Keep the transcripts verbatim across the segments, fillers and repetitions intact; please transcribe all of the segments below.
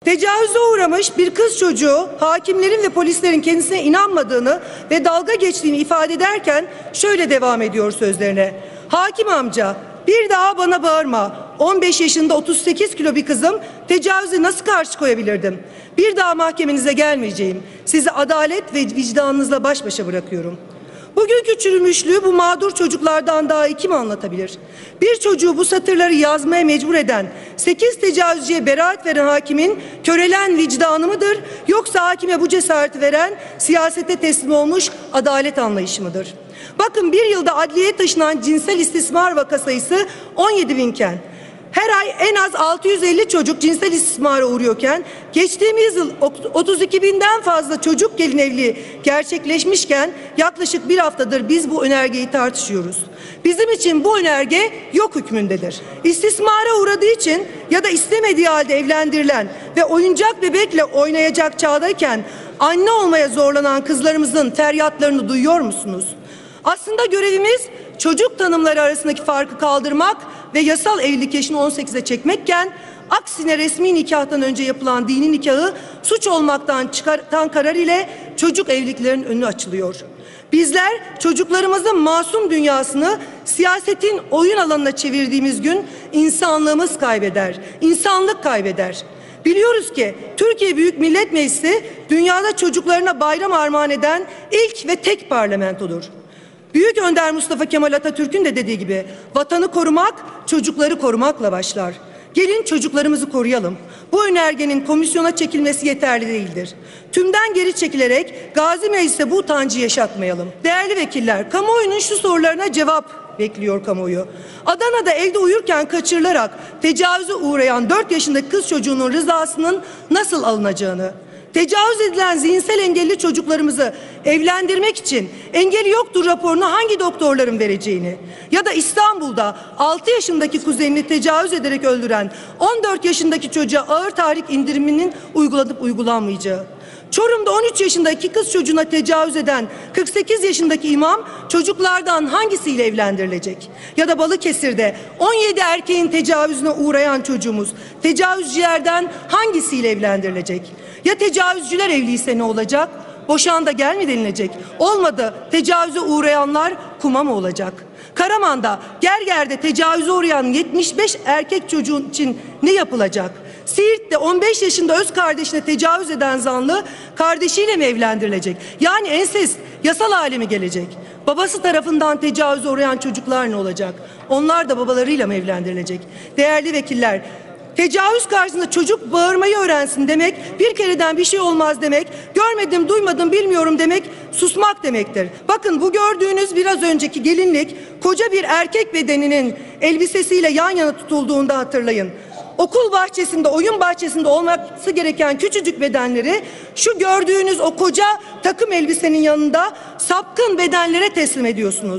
Tecavüze uğramış bir kız çocuğu hakimlerin ve polislerin kendisine inanmadığını ve dalga geçtiğini ifade ederken şöyle devam ediyor sözlerine. Hakim amca, bir daha bana bağırma. on beş yaşında otuz sekiz kilo bir kızım, tecavüze nasıl karşı koyabilirdim? Bir daha mahkemenize gelmeyeceğim. Sizi adalet ve vicdanınızla baş başa bırakıyorum. Bugünkü çürümüşlüğü bu mağdur çocuklardan daha iyi kim anlatabilir? Bir çocuğu bu satırları yazmaya mecbur eden, sekiz tecavüzcüye beraat veren hakimin körelen vicdanı mıdır? Yoksa hakime bu cesareti veren siyasete teslim olmuş adalet anlayışı mıdır? Bakın, bir yılda adliyeye taşınan cinsel istismar vaka sayısı on yedi binken, her ay en az altı yüz elli çocuk cinsel istismara uğruyorken, geçtiğimiz yıl otuz iki binden fazla çocuk gelin evliliği gerçekleşmişken yaklaşık bir haftadır biz bu önergeyi tartışıyoruz. Bizim için bu önerge yok hükmündedir. İstismara uğradığı için ya da istemediği halde evlendirilen ve oyuncak bebekle oynayacak çağdayken anne olmaya zorlanan kızlarımızın feryatlarını duyuyor musunuz? Aslında görevimiz çocuk tanımları arasındaki farkı kaldırmak ve yasal evlilik yaşını on sekize çekmekken, aksine resmi nikahtan önce yapılan dini nikahı suç olmaktan çıkartan karar ile çocuk evliliklerinin önü açılıyor. Bizler çocuklarımızın masum dünyasını siyasetin oyun alanına çevirdiğimiz gün insanlığımız kaybeder, insanlık kaybeder. Biliyoruz ki Türkiye Büyük Millet Meclisi dünyada çocuklarına bayram armağan eden ilk ve tek parlamentodur. Büyük Önder Mustafa Kemal Atatürk'ün de dediği gibi vatanı korumak çocukları korumakla başlar. Gelin çocuklarımızı koruyalım. Bu önergenin komisyona çekilmesi yeterli değildir. Tümden geri çekilerek Gazi Meclis'te bu utancı yaşatmayalım. Değerli vekiller, kamuoyunun şu sorularına cevap bekliyor kamuoyu. Adana'da evde uyurken kaçırılarak tecavüze uğrayan dört yaşındaki kız çocuğunun rızasının nasıl alınacağını, tecavüz edilen zihinsel engelli çocuklarımızı evlendirmek için engeli yoktur raporunu hangi doktorların vereceğini ya da İstanbul'da altı yaşındaki kuzenini tecavüz ederek öldüren on dört yaşındaki çocuğa ağır tahrik indiriminin uygulanıp uygulanmayacağı, Çorum'da on üç yaşındaki kız çocuğuna tecavüz eden kırk sekiz yaşındaki imam çocuklardan hangisiyle evlendirilecek? Ya da Balıkesir'de on yedi erkeğin tecavüzüne uğrayan çocuğumuz tecavüzcülerden hangisiyle evlendirilecek? Ya tecavüzcüler evliyse ne olacak? Boşan da gel mi denilecek? Olmadı, tecavüze uğrayanlar kuma mı olacak? Karaman'da Gerger'de tecavüze uğrayan yetmiş beş erkek çocuğun için ne yapılacak? Siirt'te on beş yaşında öz kardeşine tecavüz eden zanlı kardeşiyle mi evlendirilecek? Yani ensest yasal hale mi gelecek? Babası tarafından tecavüze uğrayan çocuklar ne olacak? Onlar da babalarıyla mı evlendirilecek? Değerli vekiller, tecavüz karşısında çocuk bağırmayı öğrensin demek, bir kereden bir şey olmaz demek, görmedim, duymadım, bilmiyorum demek, susmak demektir. Bakın, bu gördüğünüz biraz önceki gelinlik koca bir erkek bedeninin elbisesiyle yan yana tutulduğunda hatırlayın. Okul bahçesinde, oyun bahçesinde olması gereken küçücük bedenleri şu gördüğünüz o koca takım elbisenin yanında sapkın bedenlere teslim ediyorsunuz.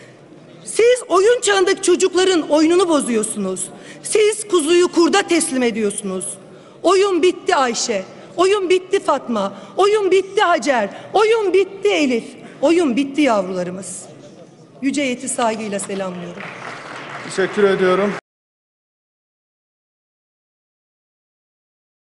Siz oyun çağındaki çocukların oyununu bozuyorsunuz. Siz kuzuyu kurda teslim ediyorsunuz. Oyun bitti Ayşe, oyun bitti Fatma, oyun bitti Hacer, oyun bitti Elif, oyun bitti yavrularımız. Yüce heyeti saygıyla selamlıyorum. Teşekkür ediyorum.